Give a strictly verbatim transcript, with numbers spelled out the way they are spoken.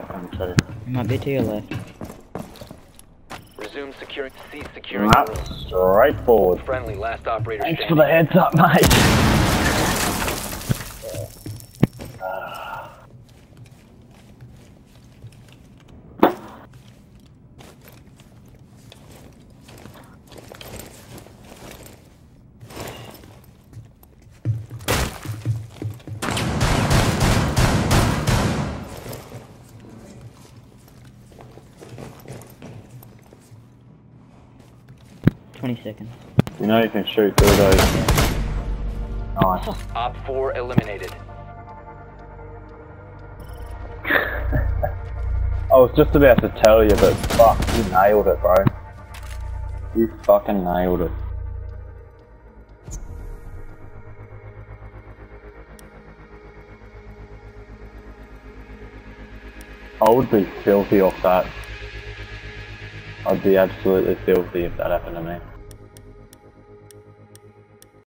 I'm sorry. It might be to your left. Resume securing. Cease securing. That's straightforward. Friendly. Last operator Thanks for standing. the heads up, mate. twenty seconds. You know you can shoot through those. Nice. Op four eliminated. I was just about to tell you, but fuck, you nailed it, bro. You fucking nailed it. I would be filthy off that. I'd be absolutely filthy if that happened to me.